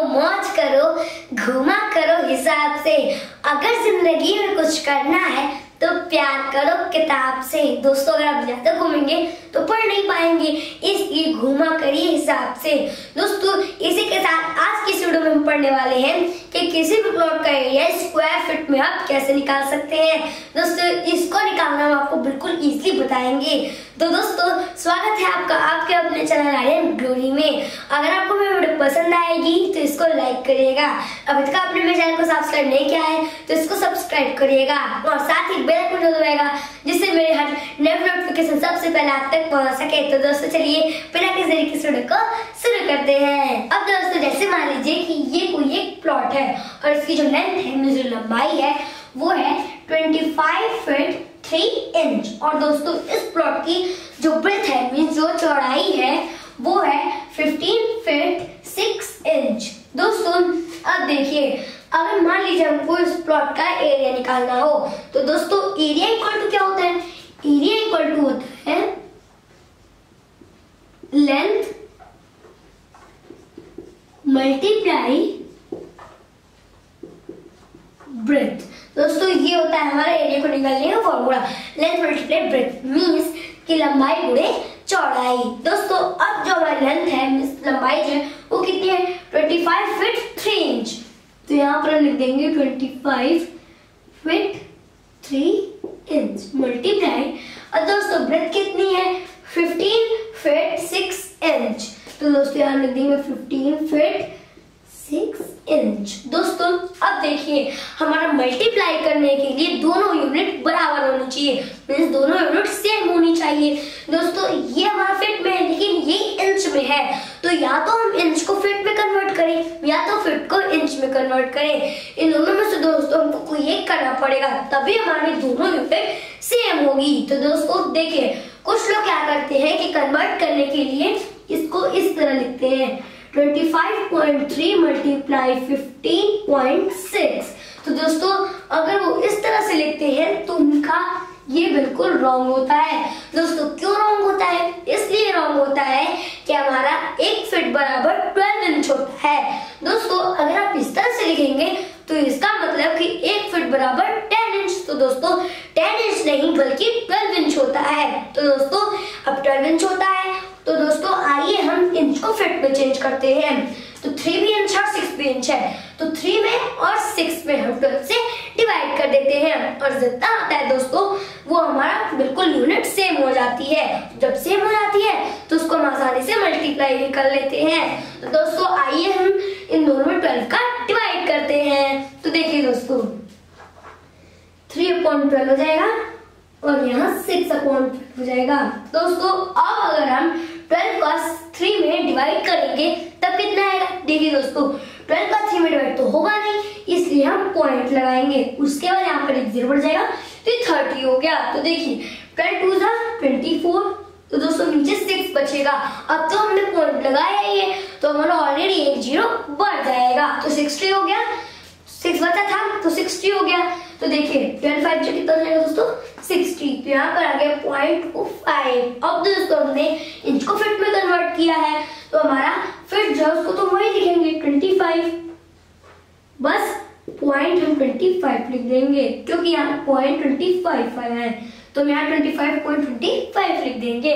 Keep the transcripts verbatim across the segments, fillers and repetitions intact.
मौज करो, घूमा करो हिसाब से। अगर जिंदगी में कुछ करना है तो प्यार करो किताब से। दोस्तों अगर आप ज्यादा घूमेंगे तो पढ़ नहीं पाएंगे, इसलिए घूमा करिए हिसाब से। दोस्तों इसी के साथ आज की वीडियो में हम पढ़ने वाले हैं कि किसी भी प्लॉट का एरिया स्क्वायर फीट में आप कैसे निकाल सकते हैं। दोस्तों इसको निकालना हम आपको बिल्कुल इजीली बताएंगे। तो दोस्तों स्वागत है आपका आपके अपने चैनल आर्यन ग्लोरी में। अगर आपको मेरी वीडियो पसंद आएगी तो इसको लाइक करिएगा। अभी तक आपने मेरे चैनल को सब्सक्राइब नहीं किया है तो इसको सब्सक्राइब करिएगा और साथ ही बेल आइकन दबाइएगा जिससे मेरे हर नए नोटिफिकेशन सबसे पहले आप तक पहुंच सके। तो दोस्तों चलिए बिना किसी देरी की वीडियो को शुरू करते हैं। अब दोस्तों जैसे मान लीजिए कि ये कोई एक प्लॉट है और इसकी जो लेंथ है, जो लंबाई है वो है पच्चीस फीट तीन इंच और दोस्तों इस प्लॉट की जो ब्रेथ है मींस जो चौड़ाई है वो है पंद्रह फीट छह इंच। दोस्तों अब देखिए अगर मान लीजिए हमको इस प्लॉट का एरिया निकालना हो तो दोस्तों एरिया इक्वल टू क्या होता है? एरिया इक्वल टू होता है लेंथ मल्टीप्लाई ब्रेथ। दोस्तों ये होता है हमारा एरिया को निकालने का formula, length multiply breadth means कि लंबाई गुणे चौड़ाई। दोस्तों अब जो हमारी लेंथ है मींस लंबाई जो है वो कितनी है? पच्चीस फीट तीन इंच। तो यहाँ पर लिख देंगे पच्चीस फीट तीन इंच मल्टीप्लाई और दोस्तों ब्रेथ कितनी है? पंद्रह फीट छह इंच। तो दोस्तों यहाँ लिख देंगे पंद्रह फीट छह इंच। दोस्तों अब देखिए हमारा मल्टीप्लाई करने के लिए दोनों यूनिट बराबर होनी चाहिए, मींस दोनों यूनिट सेम होनी चाहिए। दोस्तों ये हमारा फीट में है लेकिन ये इंच में है, तो या तो हम इंच को फीट में कन्वर्ट करें या तो फीट को इंच में कन्वर्ट करें। इन दोनों में से दोस्तों हमको कोई एक करना पड़ेगा तभी हमारी दोनों यूनिट सेम होगी। तो दोस्तों देखिए कुछ लोग क्या करते हैं कि कन्वर्ट करने के लिए इसको इस तरह लिखते हैं पच्चीस पॉइंट तीन मल्टीप्लाई पंद्रह पॉइंट छह। तो दोस्तों अगर वो इस तरह से लिखते हैं तो उनका ये बिल्कुल रॉन्ग होता है। दोस्तों क्यों रॉन्ग होता है? इसलिए रॉन्ग होता है कि हमारा एक फीट बराबर बारह इंच होता है। दोस्तों अगर आप इस तरह से लिखेंगे तो इसका मतलब कि एक फीट बराबर दस इंच। तो दोस्तों दस इंच नहीं बल्कि बारह इंच होता है। तो दोस्तों अब बारह इंच होता है तो दोस्तों आइए हम इंच को फीट में चेंज करते हैं। तो तीन भी इंच और छह भी इंच है तो तीन में और छह में हम बारह से डिवाइड कर देते हैं और जितना आता है दोस्तों वो हमारा बिल्कुल यूनिट सेम हो जाती है। जब सेम हो जाती है तो उसको हम आसानी से मल्टीप्लाई भी कर लेते हैं। तो दोस्तों आइए हम इन दोनों में बारह का डिवाइड करते हैं। तो देखिए दोस्तों तीन अपॉन बारह हो जाएगा और यहाँ छह अपॉन बारह हो जाएगा। दोस्तों अब अगर हम बारह का तीन में डिवाइड करेंगे तब कितना आएगा? देखिए दोस्तों बारह का तीन में डिवाइड तो होगा नहीं इसलिए हम पॉइंट लगाएंगे, उसके बाद यहाँ पर एक जीरो बढ़ जाएगा तो तीस हो गया। तो देखिए बारह टू जा चौबीस तो दोस्तों नीचे छह बचेगा। अब तो हमने पॉइंट लगाया ही है तो हमारा ऑलरेडी एक जीरो बढ़ जाएगा तो साठ हो गया, छह बचा था तो साठ हो गया। तो देखिए पच्चीस से कितना हो जाएगा दोस्तों? साठ। तो यहाँ पर आ गया पॉइंट फाइव। अब दोस्तों हमने इंच को फीट में कन्वर्ट किया है तो हमारा फीट जो उसको तो वही लिखेंगे पच्चीस, बस पॉइंट हम पच्चीस लिख देंगे क्योंकि यहाँ पॉइंट पच्चीस है तो हम यहाँ पच्चीस पॉइंट पच्चीस लिख देंगे।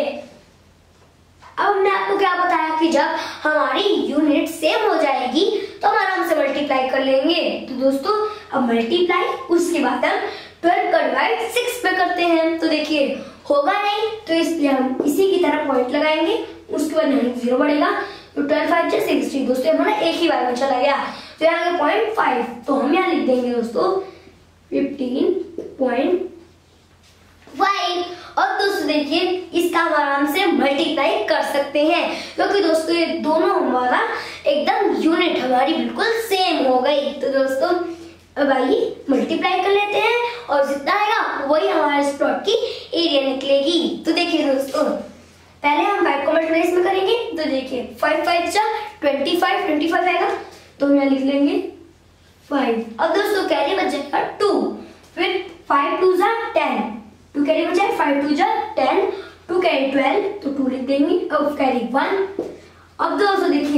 अब हमने आपको क्या बताया कि जब हमारी यूनिट सेम हो जाएगी तो हम आराम से मल्टीप्लाई कर लेंगे। तो दोस्तों अब मल्टीप्लाई उसके बाद हम बारह का डिवाइड छह पे करते हैं। तो देखिए होगा नहीं तो इसलिए हम इसी की तरह पॉइंट लगाएंगे, उसके बाद यहाँ जीरो बढ़ेगा तो बारह फाइव से साठ। दोस्तों हमारा एक ही बार में चला गया तो यहाँ आ पॉइंट फाइव तो हम यहाँ लिख देंगे दोस्तों पंद्रह पॉइंट फाइव। और दोस्तों देखिए इसका हम आराम से मल्टीप्लाई कर सकते हैं क्योंकि तो दोस्तों ये दोनों हमारा एकदम यूनिट हमारी बिल्कुल सेम हो गई। तो दोस्तों अब आइए मल्टीप्लाई कर लेते हैं और जितना आएगा वही हमारे इस प्लॉट की एरिया निकलेगी। तो देखिए दोस्तों पहले हम फाइव को मल्टीप्लाई में करेंगे तो देखिए फाइव फाइव जा ट्वेंटी फाइव ट्वेंटी फाइव आएगा तो हम यहाँ लिख लेंगे फाइव। अब दोस्तों कैरी बच जाएगा टू, फिर फाइव टू जा टेन, टू कैरी बचा है फाइव टू जा टेन, टू कैरी ट्वेल्व तो टू लिख देंगे। अब कैरी वन। अब दोस्तों देखिए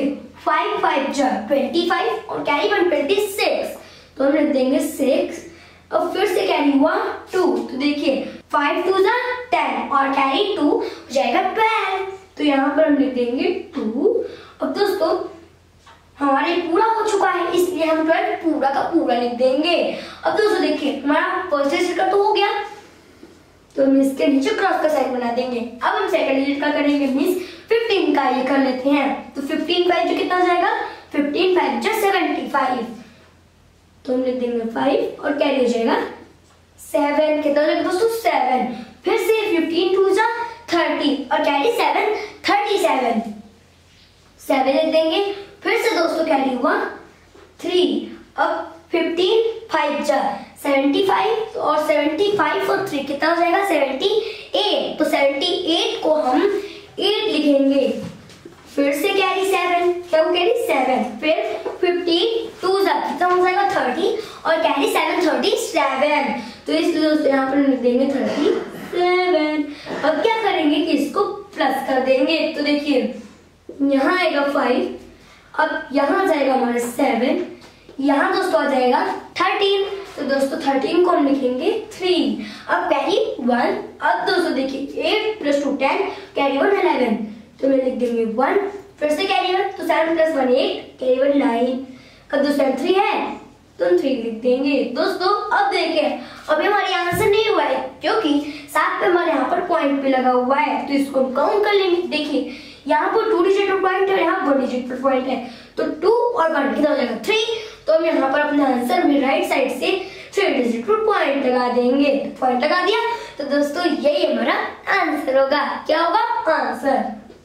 फाइव फाइव जा ट्वेंटी फाइव और कैरी वन ट्वेंटी सिक्स, तो हम लिख देंगे सिक्स। अब फिर से कैरी हुआ टू, तो देखिए फाइव टू जा टेन और कैरी टू हो जाएगा ट्वेल्व, तो यहाँ पर हम लिख देंगे टू। अब दोस्तों हमारे पूरा हो चुका है, इसलिए हम ट्वेल्व पूरा का पूरा लिख देंगे। अब दोस्तों देखिए हमारा फर्स्ट डिजिट का तो हो गया, तो हम इसके नीचे क्रॉस का साइन बना देंगे। अब हम सेकंड डिजिट का करेंगे, मींस फिफ्टीन का ये कर लेते हैं। तो फिफ्टीन फाइव जो कितना हो जाएगा, फिफ्टीन फाइव जो सेवेंटी फाइव, तो हम लिख देंगे फाइव और कैरी हो जाएगा सेवन। कितना हो जाएगा दोस्तों, सेवन। फिर से फिफ्टीन टू जा थर्टी और carry seven, thirty seven, seven लिख देंगे। फिर से दोस्तों कैरी हुआ थ्री। अब फिफ्टीन फाइव जा सेवेंटी फाइव और सेवेंटी फाइव और थ्री कितना हो जाएगा, सेवेंटी एट, तो सेवेंटी एट को हम एट लिखेंगे। फिर से कैरी सेवन, क्या वो कैरी सेवन। फिर फिफ्टीन टू जा कितना हो जाएगा, थर्टी और कैरी सेवन, थर्टी सेवन, तो इसलिए दोस्तों यहाँ पर लिख देंगे थर्टी सेवन। अब क्या करेंगे कि इसको प्लस कर देंगे, तो देखिए यहाँ आएगा फाइव, अब यहाँ आ जाएगा हमारे सेवन, यहाँ दोस्तों आ जाएगा थर्टीन, तो दोस्तों थर्टीन को हम लिखेंगे थ्री। अब कैरी वन, अब दोस्तों देखिए eight plus two ten, carry one eleven, तो मैं लिख देंगे वन। फिर से कैरी वन, तो seven plus one eight, carry one nine. अब दोस्तों थ्री है तो हम थ्री लिख देंगे। दोस्तों अब देखिए अभी हमारे आंसर नहीं हुआ है, क्योंकि साथ पे हमारे यहाँ पर पॉइंट भी लगा हुआ है, तो इसको काउंट कर लेंगे। देखिए यहाँ पर टू डिजिट पर पॉइंट है, यहाँ वन डिजिट पर पॉइंट है, तो टू और वन कितना हो जाएगा, थ्री। तो हम यहाँ पर अपने आंसर में राइट साइड से थ्री डिजिट पर पॉइंट लगा देंगे। पॉइंट लगा दिया, तो दोस्तों यही हमारा आंसर होगा। क्या होगा, आंसर।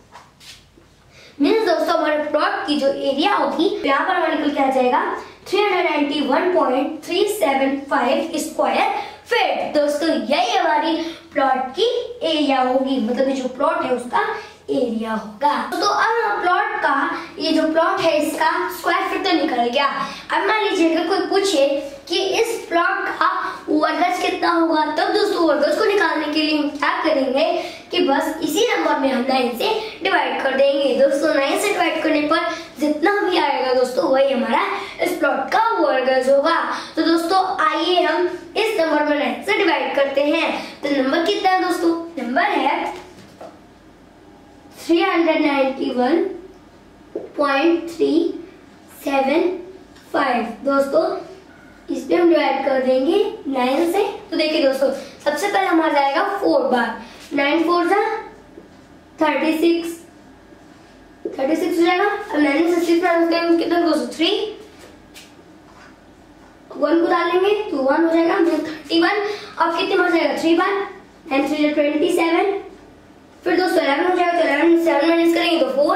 मीन्स दोस्तों हमारे प्लॉट की जो एरिया होगी, यहाँ पर हमारे निकल के आ जाएगा three ninety one point three seven five square feet. दोस्तों यही हमारी प्लॉट की एरिया होगी, मतलब ये जो प्लॉट है उसका एरिया होगा। तो अब प्लॉट का ये जो प्लॉट है इसका स्क्वायर फीट तो निकल गया। अब मान लीजिए अगर कोई पूछे कि इस प्लॉट का वर्गज कितना होगा, तब दोस्तों वर्गज को निकालने के लिए हम क्या करेंगे कि बस इसी नंबर में हम नाइन से डिवाइड कर देंगे। दोस्तों नाइन से डिवाइड करने पर जितना भी आएगा दोस्तों वही हमारा इस प्लॉट का वर्गज होगा। तो दोस्तों आइए हम इस नंबर में नाइन से डिवाइड करते हैं। तो नंबर कितना है दोस्तों, नंबर है three ninety one point three seven five. दोस्तों इस पे हम डिवाइड कर देंगे नाइन से। तो देखिए दोस्तों सबसे पहले हमारा जाएगा फोर बार, नाइन फोर जा थर्टी सिक्स, थर्टी सिक्स हो जाएगा। अब नाइन से सिक्स माइनस करेंगे कितना दोस्तों, थ्री, वन को डालेंगे तो वन हो जाएगा, थर्टी वन। अब कितने बार जाएगा, थ्री बार, एंड थ्री ट्वेंटी सेवन। फिर दोस्तों इलेवन हो जाएगा, तो इलेवन सेवन माइनस करेंगे तो फोर।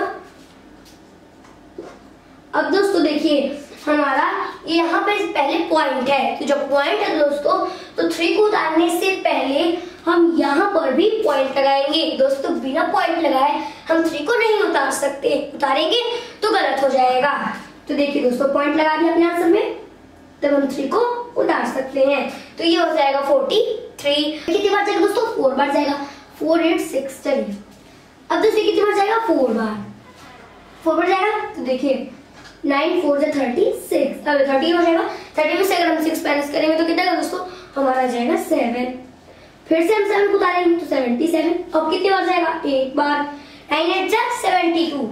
अब दोस्तों देखिए हमारा यहाँ पे पहले पॉइंट है, तो जब पॉइंट है दोस्तों तो थ्री को उतारने से पहले हम यहाँ पर भी पॉइंट लगाएंगे। दोस्तों बिना पॉइंट लगाए हम थ्री को नहीं उतार सकते, उतारेंगे तो गलत हो जाएगा। तो देखिए दोस्तों पॉइंट लगा दिया अपने आंसर में, तब हम थ्री को उतार सकते हैं। तो ये हो जाएगा फोर्टी थ्री। कितनी बार जाएगा दोस्तों, फोर बार जाएगा, फोर एट सिक्स। चलिए अब दोस्तों कितनी बार जाएगा, फोर बार, फोर बार जाएगा। तो देखिए नाइन फोर जा थर्टी सिक्स, अब थर्टी हो जाएगा। थर्टी में से अगर हम सिक्स माइनस करेंगे तो कितना दोस्तों हमारा आ जाएगा सेवन। फिर से हम सेवन को उतारेंगे तो सेवेंटी सेवन। अब कितनी बार जाएगा, एक बार, नाइन एट जा सेवेंटी टू।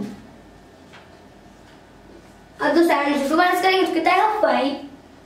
अब तो सेवन से टू माइनस करेंगे तो कितना आएगा, फाइव।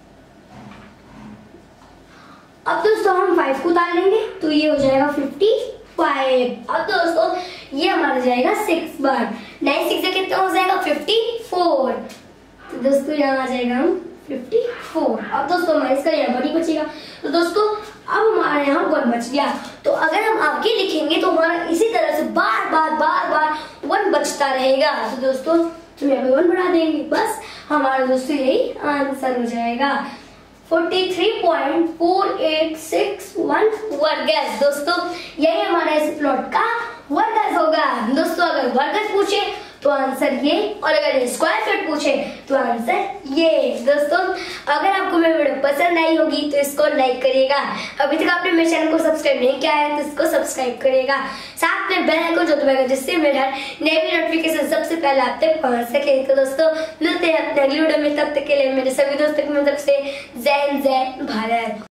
अब दोस्तों हम फाइव को उतार लेंगे तो ये हो जाएगा फिफ्टी फाइव। अब दोस्तों ये हमारा जाएगा सिक्स बार, नाइन सिक्स से कितना हो जाएगा, फिफ्टी फोर। तो दोस्तों यहाँ आ जाएगा हम फिफ्टी फोर। अब दोस्तों हमारे इसका यहाँ वन ही बचेगा। तो दोस्तों अब हमारे यहाँ वन बच गया। तो अगर हम आगे लिखेंगे तो हमारा इसी तरह से बार बार बार बार वन बचता रहेगा। तो दोस्तों हम यहाँ पे वन बढ़ा देंगे, बस हमारा दोस्तों यही आंसर हो जाएगा forty three point four eight six one वर्गज। दोस्तों यही हमारा इस प्लॉट का वर्गज होगा। दोस्तों अगर वर्गज पूछे तो तो आंसर ये, और अगर स्क्वायर फीट पूछे तो आंसर ये। दोस्तों अगर आपको मेरी वीडियो पसंद आई होगी तो इसको लाइक करिएगा, अभी तक आपने मेरे चैनल को सब्सक्राइब नहीं किया है तो इसको सब्सक्राइब करिएगा, साथ में बेल आइकन जो दबाएगा जिससे मेरा नई वीडियो नोटिफिकेशन सबसे पहले आप तक पहुंच सके। तो दोस्तों मिलते हैं अपने अगली वीडियो में, तब तक के लिए मेरे सभी दोस्तों की तरफ से जय हिंद जय भारत।